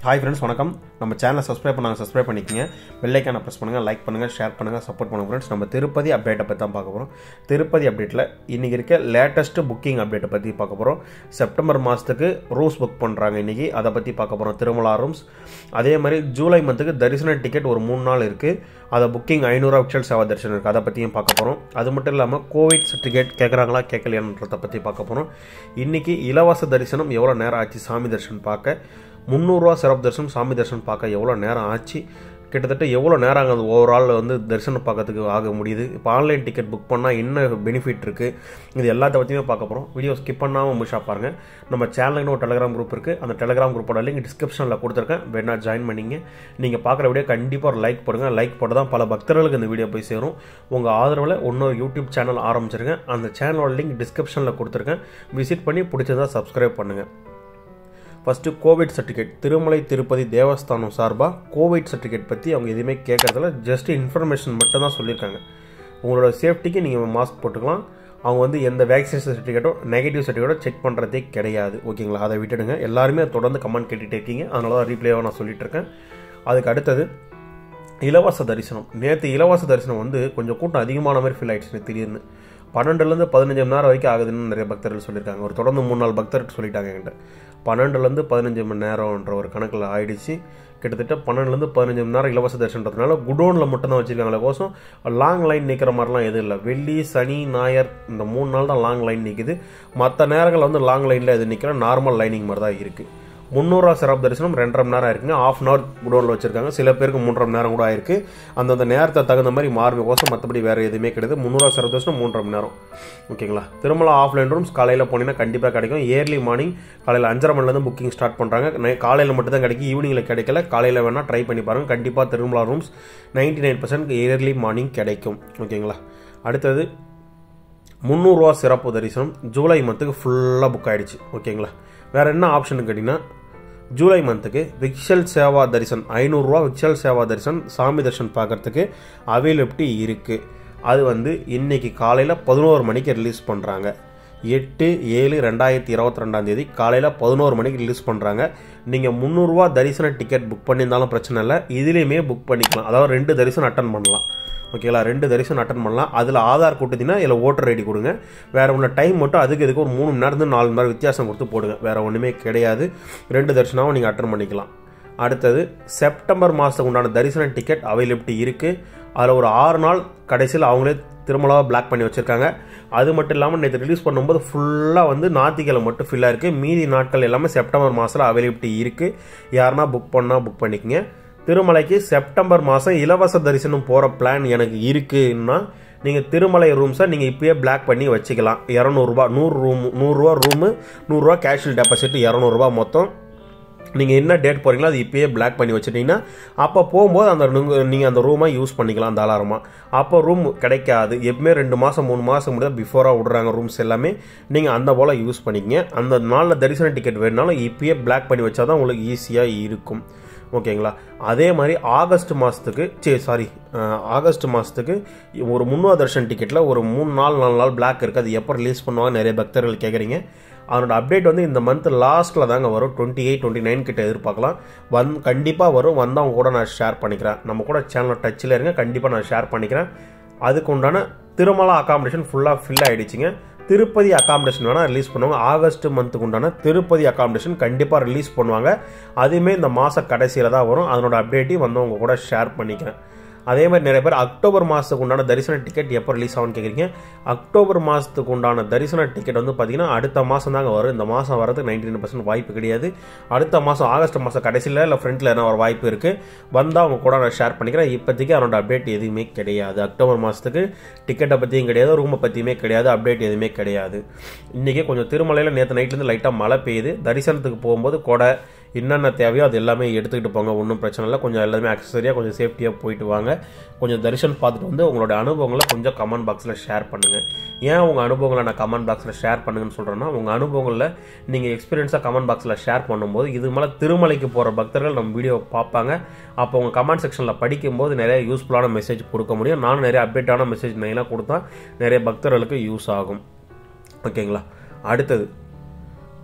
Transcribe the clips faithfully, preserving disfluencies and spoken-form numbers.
Hi friends, வணக்கம். நம்ம சேனலை சப்ஸ்கிரைப் பண்ணாங்க சப்ஸ்கிரைப் பண்ணிக்கங்க. பெல் ஐகானை பிரஸ் பண்ணுங்க, லைக் பண்ணுங்க, ஷேர் பண்ணுங்க, சப்போர்ட் பண்ணுங்க फ्रेंड्स. நம்ம திருப்பதி அப்டேட்டை பத்தி தான் பார்க்க போறோம். திருப்பதி அப்டேட்ல இன்னைக்கு இருக்க லேட்டஸ்ட் புக்கிங் அப்டேட்டை பத்தி பார்க்க போறோம். செப்டம்பர் மாசத்துக்கு ரூம்ஸ் புக் பண்றாங்க இன்னைக்கு. அத பத்தி பார்க்க போறோம். திருமலா ரூம்ஸ். அதே மாதிரி ஜூலை மந்த்துக்கு தரிசன டிக்கெட் ஒரு மூணு நாள் இருக்கு. அத புக்கிங் ஐநூறு ஆக்சுவல் சேவா தர்ஷன் இருக்கு. அத பத்தியும் பார்க்க போறோம். அது மட்டும் இல்லாம கோவிட் சர்டிபிகேட் கேக்குறாங்களா கேட்கலையான்றத பத்தி பார்க்க போறோம். இன்னைக்கு இலவச தரிசனம் எவ்வளவு நேரம் ஆச்சு சாமி தர்ஷன் பார்க்க, முந்நூறு ரூபாய் சிறப்பு தரிசனம் சாமி தரிசனம் பார்க்க எவ்வளோ நேரம் ஆச்சு, கிட்டத்தட்ட எவ்வளோ நேரம் ஆகுது ஓவரால் வந்து தரிசனம் பார்க்கறதுக்கு ஆக முடியுது, இப்போ ஆன்லைன் டிக்கெட் புக் பண்ணால் என்ன பெனிஃபிட் இருக்குது, இது எல்லாத்த பற்றியுமே பார்க்க போகிறோம். வீடியோ ஸ்கிப் பண்ணாமல் முழுசாக பாருங்கள். நம்ம சேனலுக்கு ஒரு டெலிகிராம் குரூப் இருக்குது. அந்த டெலிகிராம் குரூப்போட லிங்க் டிஸ்கிரிப்ஷனில் கொடுத்துருக்கேன். வேணா ஜாயின் பண்ணிங்க. நீங்கள் பார்க்குற வீடியோ கண்டிப்பாக ஒரு லைக் போடுங்க. லைக் போட்டு தான் பல பக்தர்களுக்கு இந்த வீடியோ போய் சேரும். உங்கள் ஆதரவில் இன்னொரு யூடியூப் சேனல் ஆரம்பிச்சிருக்கேன். அந்த சேனலோட லிங்க் டிஸ்கிரிப்ஷனில் கொடுத்துருக்கேன். விசிட் பண்ணி பிடிச்சதா சப்ஸ்கிரைப் பண்ணுங்கள். First covid certificate Tirumala Tirupati Devasthanam சார்பாக கோவிட் சர்டிஃபிகேட் பற்றி அவங்க எதுவுமே கேட்கறதில்ல. ஜஸ்ட் இன்ஃபர்மேஷன் மட்டும் தான் சொல்லியிருக்காங்க. உங்களோட சேஃப்டிக்கு நீங்கள் மாஸ்க் போட்டுக்கலாம். அவங்க வந்து எந்த வேக்சினேஷன் சர்டிஃபிகேட்டோ நெகட்டிவ் சர்டிஃபிகேட்டோ செக் பண்ணுறதே கிடையாது. ஓகேங்களா, அதை விட்டுடுங்க. எல்லாருமே தொடர்ந்து கமெண்ட் கேட்டுகிட்டே இருக்கீங்க, அதனால தான் ரீப்ளேவாக நான் சொல்லிட்டு இருக்கேன். அதுக்கு அடுத்தது இலவச தரிசனம். நேற்று இலவச தரிசனம் வந்து கொஞ்சம் கூட்டம் அதிகமான மாதிரி ஃபீல் ஆயிடுச்சு. திடீர்னு பன்னெண்டுலேருந்து பதினஞ்சு மணி நேரம் வரைக்கும் ஆகுதுன்னு நிறைய பக்தர்கள் சொல்லியிருக்காங்க. ஒரு தொடர்ந்து மூணு நாலு பக்தர்கள் சொல்லிட்டாங்க என்கிட்ட. பன்னெண்டுலேருந்து பதினஞ்சு மணி நேரம்ன்ற ஒரு கணக்கில் ஆயிடுச்சு. கிட்டத்தட்ட பன்னெண்டுலேருந்து பதினஞ்சு மணி நேரம் இலவச தரிசனன்றதுனால குடோனில் மட்டும் தான் வச்சுருக்காங்களே கோசம் லாங் லைன் நிற்கிற மாதிரிலாம் எதுவும் இல்லை. வெள்ளி சனி ஞாயிறு இந்த மூணு நாள் தான் லாங் லைன் நிற்குது. மற்ற நேரங்கள் வந்து லாங் லைனில் எது நிற்கிற நார்மல் லைனிங் மாதிரி தான் இருக்குது. முந்நூறுரூவா சிறப்பு தரிசனம் ரெண்டரை மணி நேரம் இருக்குங்க. ஆஃப் அன் ஹவர் குடோனில் வச்சிருக்காங்க. சில பேருக்கு மூன்றரை மணி நேரம் கூட ஆயிருக்கு. அந்தந்த நேரத்தை தகுந்த மாதிரி மாறுமே கோசம் மற்றபடி வேறு எதுவுமே கிடையாது. முந்நூறுரூவா சிறப்பு தரிசனம் மூன்றரை மணி நேரம். ஓகேங்களா. திருமலா ஆஃப்லைன் ரூம்ஸ் காலையில் போனீங்கன்னா கண்டிப்பாக கிடைக்கும். ஏர்லி மார்னிங் காலையில் அஞ்சரை மணிலேருந்து புக்கிங் ஸ்டார்ட் பண்ணுறாங்க. காலையில் மட்டும் தான் கிடைக்கும், ஈவினிங்கில் கிடைக்கல. காலையில் வேணால் ட்ரை பண்ணி பாருங்கள். கண்டிப்பாக Tirumala rooms ninety nine percent early morning கிடைக்கும். ஓகேங்களா. அடுத்தது முந்நூறுரூவா சிறப்பு தரிசனம் ஜூலை மந்த்துக்கு ஃபுல்லாக புக் ஆகிடுச்சு. ஓகேங்களா. வேறு என்ன ஆப்ஷன் கேட்டிங்கன்னா ஜூலை மந்த்துக்கு விக்ஷல் சேவா தரிசன் ஐநூறுரூவா விக்ஷல் சேவா தரிசன் சாமி தர்ஷன் பார்க்கறதுக்கு அவைலபிலிட்டி இருக்குது. அது வந்து இன்னைக்கு காலையில் பதினோரு மணிக்கு ரிலீஸ் பண்ணுறாங்க. எட்டு ஏழு ரெண்டாயிரத்தி இருபத்தி ரெண்டாம் தேதி காலையில் பதினோரு மணிக்கு ரிலீஸ் பண்ணுறாங்க. நீங்கள் முந்நூறுரூவா தரிசன டிக்கெட் புக் பண்ணியிருந்தாலும் பிரச்சனை இல்லை, இதுலேயுமே புக் பண்ணிக்கலாம். அதாவது ரெண்டு தரிசனம் அட்டன் பண்ணலாம். ஓகேங்களா. ரெண்டு தரிசனம் அட்டன் பண்ணலாம். அதில் ஆதார் கொடுத்தீங்கன்னா இதில் ஓட்டர் ஐடி கொடுங்க. வேறு ஒன்று டைம் மட்டும் அதுக்கு இதுக்கு ஒரு மூணு மணி நேரத்துலேருந்து நாலு மணி நேரம் வித்தியாசம் கொடுத்து போடுங்க. வேறு ஒன்றுமே கிடையாது. ரெண்டு தரிசனமும் நீங்கள் அட்டன் பண்ணிக்கலாம். அடுத்தது செப்டம்பர் மாதத்துக்கு உண்டான தரிசன டிக்கெட் அவைலபிலிட்டி இருக்குது. அதில் ஒரு ஆறு நாள் கடைசியில் அவங்களே திருமலாவை பிளாக் பண்ணி வச்சுருக்காங்க. அது மட்டும் இல்லாமல் நேற்று ரிலீஸ் பண்ணும்போது ஃபுல்லாக வந்து ஞாயிற்றுக்கிழமை மட்டும் ஃபில்லாக இருக்குது. மீதி நாட்கள் எல்லாமே செப்டம்பர் மாதத்தில் அவைலபிலிட்டி இருக்குது. யாருன்னா புக் பண்ணால் புக் பண்ணிக்கங்க. திருமலைக்கு செப்டம்பர் மாதம் இலவச தரிசனம் போகிற பிளான் எனக்கு இருக்குன்னா நீங்கள் திருமலை ரூம்ஸை நீங்கள் இப்போயே பிளாக் பண்ணி வச்சுக்கலாம். இரநூறுபா நூறு ரூம் நூறுரூவா ரூமு நூறுரூவா கேஷுவல் டெபாசிட் இரநூறுபா மொத்தம். நீங்கள் என்ன டேட் போகிறீங்களோ அது இப்போயே பிளாக் பண்ணி வச்சுட்டிங்கன்னா அப்போ போகும்போது அந்த நீங்கள் அந்த ரூமை யூஸ் பண்ணிக்கலாம் தாராளமாக. அப்போ ரூம் கிடைக்காது. எப்பவுமே ரெண்டு மாதம் மூணு மாதம் முடியாது பிஃபோராக விடுறாங்க ரூம்ஸ் எல்லாமே. நீங்கள் அந்த போல் யூஸ் பண்ணிக்கங்க. அந்த நாளில் தரிசன டிக்கெட் வேணுனாலும் இப்போயே பிளாக் பண்ணி வச்சா தான் உங்களுக்கு ஈஸியாக இருக்கும். ஓகேங்களா. அதே மாதிரி ஆகஸ்ட் மாதத்துக்கு சரி சாரி ஆகஸ்ட் மாதத்துக்கு ஒரு முந்நூறு தர்ஷன் டிக்கெட்டில் ஒரு மூணு நாலு நாலு நாள் பிளாக் இருக்குது. அது எப்போ ரிலீஸ் பண்ணுவாங்க நிறைய பக்தர்கள் கேட்குறீங்க. அதனோட அப்டேட் வந்து இந்த மந்த் லாஸ்ட்டில் தாங்க வரும். டுவெண்ட்டி எயிட் டுவெண்ட்டி நைன் கிட்ட எதிர்பார்க்கலாம். வந் கண்டிப்பாக வரும். வந்தால் அவங்க கூட நான் ஷேர் பண்ணிக்கிறேன். நம்ம கூட சேனல் டச்சில் இருங்க. கண்டிப்பாக நான் ஷேர் பண்ணிக்கிறேன். அதுக்கு உண்டான திருமலா அக்காமடேஷன் ஃபுல்லாக ஃபில் ஆகிடுச்சிங்க. திருப்பதி அக்காமடேஷன் வேணால் ரிலீஸ் பண்ணுவாங்க. ஆகஸ்ட் மந்த்துக்கு உண்டான திருப்பதி அக்காமடேஷன் கண்டிப்பாக ரிலீஸ் பண்ணுவாங்க. அதுவுமே இந்த மாத கடைசியில் தான் வரும். அதனோட அப்டேட்டையும் வந்து உங்க கூட ஷேர் பண்ணிக்கிறேன். அதே மாதிரி நிறைய பேர் அக்டோபர் மாதத்துக்கு உண்டான தரிசன டிக்கெட் எப்போ ரிலீஸ் ஆகும்னு கேட்குறீங்க. அக்டோபர் மாதத்துக்கு உண்டான தரிசன டிக்கெட் வந்து பார்த்தீங்கன்னா அடுத்த மாதம் தாங்க வரும். இந்த மாதம் வரதுக்கு நைன்டி நைன் பர்சன்ட் வாய்ப்பு கிடையாது. அடுத்த மாதம் ஆகஸ்ட் மாதம் கடைசியில் இல்லை ஃப்ரண்ட்டில் என்ன ஒரு வாய்ப்பு இருக்குது. வந்தால் அவங்க கூட நான் ஷேர் பண்ணிக்கிறேன். இப்போதைக்கு அதனோட அப்டேட் எதுவுமே கிடையாது. அக்டோபர் மாதத்துக்கு டிக்கெட்டை பற்றியும் கிடையாது, ரூமை பற்றியுமே கிடையாது, அப்டேட் எதுவுமே கிடையாது. இன்றைக்கி கொஞ்சம் திருமலையில் நேற்று நைட்லேருந்து லைட்டாக மழை பெய்யுது. தரிசனத்துக்கு போகும்போது கொடை என்னென்ன தேவையோ அது எல்லாமே எடுத்துக்கிட்டு போங்க. ஒன்றும் பிரச்சனை இல்லை. கொஞ்சம் எல்லாமே அக்சஸரியாக கொஞ்சம் சேஃப்டியாக போயிட்டு வாங்க. கொஞ்சம் தரிசனம் பார்த்துட்டு வந்து உங்களோட அனுபவங்களை கொஞ்சம் கமெண்ட் பாக்ஸில் ஷேர் பண்ணுங்கள். ஏன் உங்கள் அனுபவங்களை நான் கமெண்ட் பாக்ஸில் ஷேர் பண்ணுங்கன்னு சொல்கிறேன்னா உங்கள் அனுபவங்களில் நீங்கள் எக்ஸ்பீரியன்ஸாக கமெண்ட் பாக்ஸில் ஷேர் பண்ணும்போது இது மேலே திருமலைக்கு போகிற பக்தர்கள் நம்ம வீடியோ பார்ப்பாங்க. அப்போ உங்கள் கமெண்ட் செக்ஷனில் படிக்கும்போது நிறைய யூஸ்ஃபுல்லான மெசேஜ் கொடுக்க முடியும். நானும் நிறைய அப்டேட்டான மெசேஜ் மெயினாக கொடுத்தா நிறைய பக்தர்களுக்கு யூஸ் ஆகும். ஓகேங்களா. அடுத்தது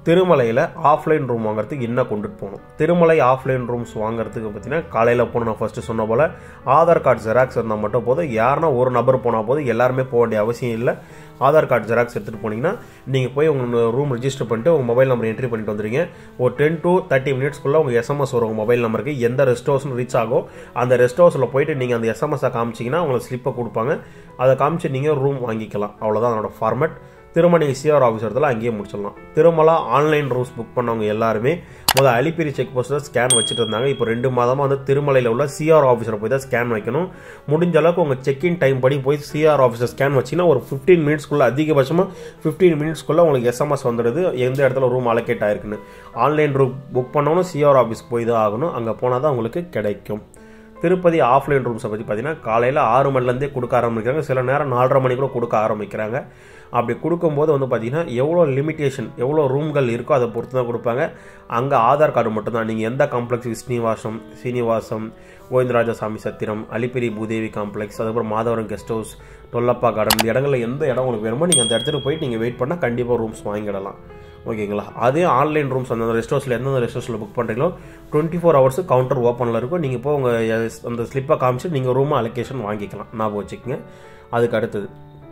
திருமலையில் ஆஃப்லைன் ரூம் வாங்குறதுக்கு என்ன கொண்டுட்டு போகணும். திருமலை ஆஃப்லைன் ரூம்ஸ் வாங்குறதுக்கு பார்த்தீங்கன்னா காலையில் போகணும். நான் ஃபஸ்ட்டு சொன்ன போல் ஆதார் கார்டு ஜெராக்ஸ் இருந்தால் மட்டும் போதும். யாருன்னா ஒரு நபர் போனால் போதும், எல்லாருமே போக வேண்டிய அவசியம் இல்லை. ஆதார் கார்டு ஜெராக்ஸ் எடுத்துகிட்டு போனீங்கன்னா நீங்கள் போய் உங்கள் ரூம் ரிஜிஸ்டர் பண்ணிட்டு உங்கள் மொபைல் நம்பர் என்ட்ரி பண்ணிட்டு வந்துடுங்க. ஒரு டென் டு தேர்ட்டி மினிட்ஸ்க்குள்ளே உங்கள் எஸ்எம்எஸ் வரும். உங்கள் மொபைல் நம்பருக்கு எந்த ரெஸ்ட் ஹவுஸ்னு ரீச் ஆகும், அந்த ரெஸ்ட் ஹவுஸில் போயிட்டு நீங்கள் அந்த எஸ்எம்எஸை காமிச்சிங்கன்னா உங்களுக்கு ஸ்லிப்பை கொடுப்பாங்க. அதை காமிச்சு நீங்கள் ரூம் வாங்கிக்கலாம். அவ்வளோதான் அதோட ஃபார்மேட். திருமணி சிஆர் ஆஃபீஸர்ல அங்கேயே முடிச்சிடலாம். திருமலா ஆன்லைன் ரூம்ஸ் புக் பண்ணவங்க எல்லாருமே முதல் அலிப்பிரி செக் போஸ்ட்டில் ஸ்கேன் வச்சுட்டு இருந்தாங்க. இப்போ ரெண்டு மாதமாக வந்து திருமலையில் உள்ள சிஆர் ஆஃபீஸரை போய் தான் ஸ்கேன் வைக்கணும். முடிஞ்ச அளவுக்கு உங்கள் செக்இன் டைம் படி போய் சிஆர் ஆஃபீஸர் ஸ்கேன் வச்சிங்கன்னா ஒரு ஃபிஃப்டீன் மினிட்ஸ்க்குள்ளே, அதிகபட்சமாக ஃபிஃப்டீன் மினிட்ஸ்க்குள்ளே உங்களுக்கு எஸ்எம்எஸ் வந்துடுது எந்த இடத்துல ரூம் அலோகேட் ஆயிருக்குன்னு. ஆன்லைன் ரூம் புக் பண்ணவனும் சிஆர் ஆஃபீஸ் போய் தான் ஆகணும். அங்கே போனால் தான் உங்களுக்கு கிடைக்கும். திருப்பதி ஆஃப்லைன் ரூம்ஸை பற்றி பார்த்தீங்கன்னா காலையில் ஆறு மணிலேருந்தே கொடுக்க ஆரம்பிக்கிறாங்க. சில நேரம் நாலரை மணி கூட கொடுக்க ஆரம்பிக்கிறாங்க. அப்படி கொடுக்கும்போது வந்து பார்த்தீங்கன்னா எவ்வளோ லிமிட்டேஷன், எவ்வளோ ரூம்கள் இருக்கோ அதை பொறுத்து தான் கொடுப்பாங்க. அங்கே ஆதார் கார்டு மட்டும்தான். நீங்கள் எந்த காம்ப்ளெக்ஸ், ஸ்ரீனிவாசம் சீனிவாசம் கோவிந்தராஜசாமி சத்திரம், அலிப்பிரி பூதேவி காம்ப்ளெக்ஸ், அதுக்கப்புறம் Madhavaram guest house, Dollappa garden, இந்த இடங்களில் எந்த இடம் உங்களுக்கு வேணுமோ நீங்கள் அந்த இடத்துக்கு போயிட்டு நீங்கள் வெயிட் பண்ணால் கண்டிப்பாக ரூம்ஸ் வாங்கிடலாம். ஓகேங்களா. அதே ஆன்லைன் ரூம்ஸ் அந்த ரெஸ்ட் ஹவுஸில் எந்தெந்த ரெஸ்ட் ஹவுஸில் புக் பண்ணுறீங்களோ டுவெண்ட்டி ஃபோர் ஹவர்ஸ் கவுண்டர் ஓப்பனில் இருக்கும். நீங்கள் இப்போ உங்கள் அந்த ஸ்லிப்பை காமிச்சு நீங்கள் ரூம் அலோகேஷன் வாங்கிக்கலாம். ஞாபகம் வச்சுக்கோங்க. அதுக்கு அடுத்தது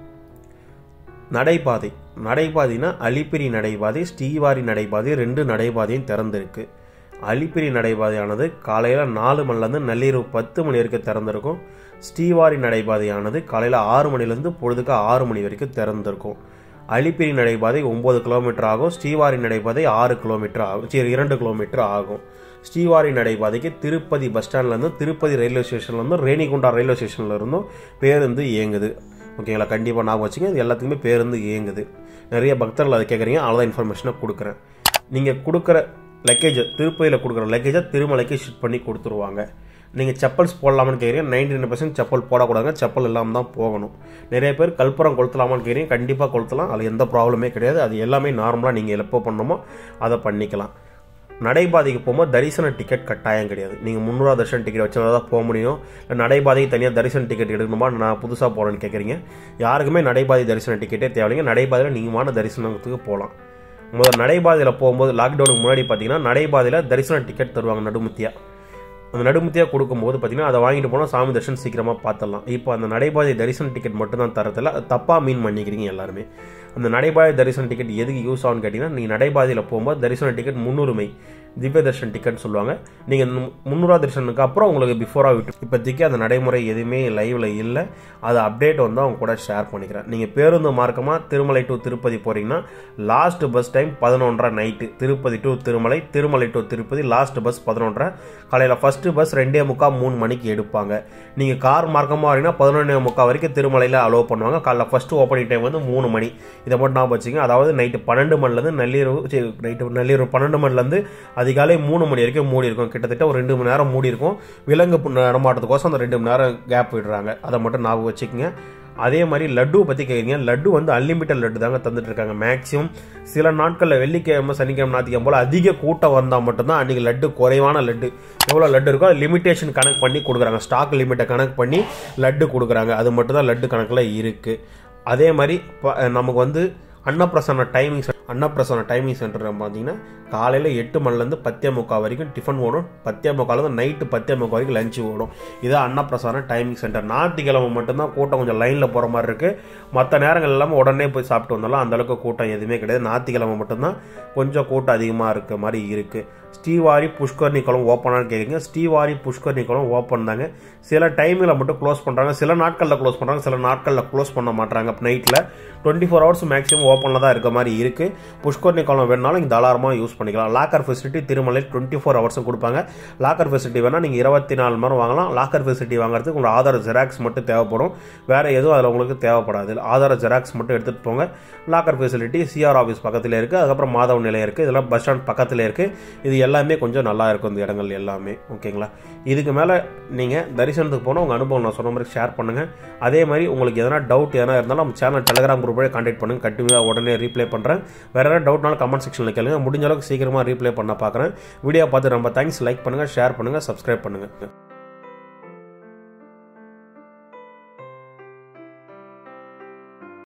நடைபாதை. நடைபாதைனா அலிப்பிரி நடைபாதை, ஸ்ரீவாரி நடைபாதை, ரெண்டு நடைபாதையும் திறந்திருக்கு. அலிப்பிரி நடைபாதையானது காலையில் நாலு மணிலேருந்து நள்ளிரவு பத்து மணி வரைக்கும் திறந்திருக்கும். ஸ்ரீவாரி நடைபாதையானது காலையில் ஆறு மணிலேருந்து பொழுதுக்கு ஆறு மணி வரைக்கும் திறந்திருக்கும். அலிப்பிரி நடைபாதை ஒன்பது கிலோமீட்டர் ஆகும். ஸ்ரீவாரி நடைபாதை ஆறு கிலோமீட்டர் ஆகும், சரி இரண்டு கிலோமீட்டர் ஆகும். ஸ்ரீவாரி நடைபாதைக்கு திருப்பதி பஸ் ஸ்டாண்ட்லேருந்து, திருப்பதி ரயில்வே ஸ்டேஷன்லேருந்து, ரேணிகுண்டா ரயில்வே ஸ்டேஷனில் இருந்தும் பேருந்து இயங்குது. ஓகேங்களா. கண்டிப்பாக ஞாபகம் வச்சுங்க. இது எல்லாத்துக்குமே பேருந்து இயங்குது. நிறைய பக்தர்கள் அதை கேட்குறீங்க, அவ்வளோதான் இன்ஃபர்மேஷனை கொடுக்குறேன். நீங்கள் கொடுக்குற லக்கேஜை, திருப்பதியில் கொடுக்குற லக்கேஜை திருமலைக்கு ஷிஃப்ட் பண்ணி கொடுத்துருவாங்க. நீங்கள் செப்பல்ஸ் போடலாமான்னு கேட்குறீங்க. நைன்டி நைன் பர்சன்ட் செப்பல் போடக்கூடாதுங்க, செப்பல் இல்லாமல் தான் போகணும். நிறைய பேர் கல்புரம் கொளுத்தலாமான்னு கேட்குறீங்க. கண்டிப்பாக கொளுத்தலாம், அதில் எந்த ப்ராப்ளமே கிடையாது. அது எல்லாமே நார்மலாக நீங்கள் எப்போ பண்ணணுமோ அதை பண்ணிக்கலாம். நடைபாதைக்கு போகும்போது தரிசன டிக்கெட் கட்டாயம் கிடையாது. நீங்கள் முந்நூறுவா தரிசன டிக்கெட் வச்சா தான் போக முடியும். நடைபாதைக்கு தனியாக தரிசன டிக்கெட் எடுக்கணுமா, நான் புதுசாக போகிறேன்னு கேட்குறீங்க. யாருக்குமே நடைபாதை தரிசன டிக்கெட்டே தேவையில்லைங்க. நடைபாதையில் நீங்கமான தரிசனத்துக்கு போகலாம். முதல் நடைபாதையில் போகும்போது லாக்டவுனுக்கு முன்னாடி பார்த்தீங்கன்னா நடைபாதையில் தரிசன டிக்கெட் தருவாங்க நடுமுத்தியாக. அந்த நடுமுத்தியாக கொடுக்கும்போது பார்த்தீங்கன்னா அதை வாங்கிட்டு போனால் சாமி தரிசனம் சீக்கிரமாக பார்த்துடலாம். இப்போ அந்த நடைபாதை தரிசன டிக்கெட் மட்டும் தான் தரதில்ல, அது தப்பாக மீன் பண்ணிக்கிறீங்க எல்லாருமே. அந்த நடைபாதை தரிசன டிக்கெட் எதுக்கு யூஸ் ஆகுன்னு கேட்டிங்கன்னா, நீங்கள் நடைபாதையில் போகும்போது தரிசன டிக்கெட் முன்னுரிமை திவ்ய தர்ஷன் டிக்கெட் சொல்லுவாங்க. நீங்கள் முந்நூறுவா தரிசனுக்கு அப்புறம் உங்களுக்கு பிஃபோராக விட்டு, இப்போதைக்கு அந்த நடைமுறை எதுவுமே லைவில் இல்லை. அது அப்டேட் வந்து அவங்க கூட ஷேர் பண்ணிக்கிறேன். நீங்கள் பேருந்து மார்க்கமாக திருமலை டு திருப்பதி போகிறீங்கன்னா லாஸ்ட் பஸ் டைம் பதினொன்றரை night. Tirupati to Tirumala, Tirumala to Tirupati last bus பதினொன்றரை. காலையில் ஃபஸ்ட்டு பஸ் ரெண்டே முக்கால் மூணு மணிக்கு எடுப்பாங்க. நீங்கள் கார் மார்க்கமாக வரீங்கன்னா பதினொன்னே முக்கால் வரைக்கும் திருமலையில் அலோவ் பண்ணுவாங்க. காலையில் ஃபஸ்ட்டு ஓப்பனிங் டைம் வந்து மூணு மணி. இதை மட்டும் நான் வச்சுங்க. அதாவது நைட்டு பன்னெண்டு மணிலேருந்து நள்ளிரவு நைட்டு நள்ளிரவு பன்னெண்டு மணிலேருந்து அதிகாலை மூணு மணி வரைக்கும் மூடி இருக்கும். கிட்டத்தட்ட ஒரு ரெண்டு மணி நேரம் மூடி இருக்கும். விலங்கு நடமாட்டத்துக்கோசம் அந்த ரெண்டு மணி நேரம் கேப் விடுறாங்க. அதை மட்டும் ஞாபகம் வச்சுக்கோங்க. அதே மாதிரி லட்டு பற்றி கேட்குறீங்க. லட்டு வந்து அன்லிமிட்டட் லட்டு தாங்க தந்துட்டு இருக்காங்க. மேக்ஸிமம் சில நாட்களில் வெள்ளிக்கிழமை, சனிக்கிழமை, ஞாயிற்றுக்கிழமை போல் அதிக கூட்டம் வந்தால் மட்டும்தான் அன்றைக்கி லட்டு, குறைவான லட்டு எவ்வளோ லட்டு இருக்கோ லிமிட்டேஷன் கணக்கு பண்ணி கொடுக்குறாங்க. ஸ்டாக் லிமிட்டை கணக்கு பண்ணி லட்டு கொடுக்குறாங்க. அது மட்டும் தான் லட்டு கணக்கில் இருக்குது. அதே மாதிரி நமக்கு வந்து Annaprasanna timing Annaprasanna timing centre பார்த்தீங்கன்னா காலையில் எட்டு மணிலேருந்து பத்தே முக்கால் வரைக்கும் டிஃபன் ஓடும். பத்தே முக்காலேருந்து நைட்டு பத்தே முக்கால் வரைக்கும் லஞ்சு ஓடும். இதுதான் அன்னப்பிரசன்ன டைமிங் சென்டர். ஞாயிற்றுக்கிழமை மட்டும்தான் கூட்டம் கொஞ்சம் லைனில் போகிற மாதிரி இருக்குது. மற்ற நேரங்கள் இல்லாமல் உடனே போய் சாப்பிட்டு வந்தாலும் அந்தளவுக்கு கூட்டம் எதுவுமே கிடையாது. ஞாயிற்றுக்கிழமை மட்டும்தான் கொஞ்சம் கூட்டம் அதிகமாக இருக்க மாதிரி இருக்குது. ஸ்ரீவாரி புஷ்கர்ணி குளம் ஓப்பனானு கேட்குறீங்க. ஸ்ரீவாரி புஷ்கர்ணி குளம் ஓப்பன் தாங்க. சில டைமில் மட்டும் க்ளோஸ் பண்ணுறாங்க, சில நாட்களில் க்ளோஸ் பண்ணுறாங்க, சில நாட்களில் க்ளோஸ் பண்ண மாட்டாங்க. நைட்டில் டுவெண்ட்டி ஃபோர் ஹவர்ஸ் மேக்ஸிமம் ஓப்பனில் தான் இருக்க மாதிரி இருக்குது. புஷ்கர்ணி குளம் வேணாலும் இங்கே தாராளமாக யூஸ் பண்ணிக்கலாம். லாக்கர் ஃபெசிலிட்டி திருமலையில் டுவெண்ட்டி ஃபோர் ஹவர்ஸும் கொடுப்பாங்க. லாக்கர் ஃபெசிலிட்டி வேணால் நீங்கள் இருபத்தி நாலு மணி நேரம் வாங்கலாம். லாக்கர் ஃபெசிலிட்டி வாங்குறதுக்கு உங்களோட ஆதார் ஜெராக்ஸ் மட்டும் தேவைப்படும். வேறு எதுவும் அதில் உங்களுக்கு தேவைப்படாது. ஆதார் ஜெராக்ஸ் மட்டும் எடுத்துகிட்டு போங்க. லாக்கர் ஃபெசிலிட்டி சிஆர் ஆஃபீஸ் பக்கத்தில் இருக்குது. அதுக்கப்புறம் மாதவ நிலையம் இருக்குது. இதெல்லாம் பஸ் ஸ்டாண்ட் பக்கத்தில் இருக்குது. இது எல்லாமே கொஞ்சம் நல்லா இருக்கும் இந்த இடங்கள் எல்லாமே. ஓகேங்களா. இதுக்கு மேலே நீங்கள் தரிசனத்துக்கு போனால் உங்கள் அனுபவம் நான் சொன்ன மாதிரி ஷேர் பண்ணுங்கள். அதே மாதிரி உங்களுக்கு எதனா டவுட் எதனா இருந்தாலும் நம்ம சேனல் டெலிகிராம் குரூப்போட கான்டாக்ட் பண்ணுங்கள். கண்டிப்பாக உடனே ரீப்ளை பண்ணுறேன். வேறு எதாவது டவுட்னாலும் கமெண்ட் செக்ஷனில் கேளுங்க. முடிஞ்ச அளவுக்கு சீக்கிரமாக ரீப்ளை பண்ண பார்க்குறேன். வீடியோ பார்த்து ரொம்ப தேங்க்ஸ். லைக் பண்ணுங்கள், ஷேர் பண்ணுங்கள், சப்ஸ்கிரைப் பண்ணுங்கள்.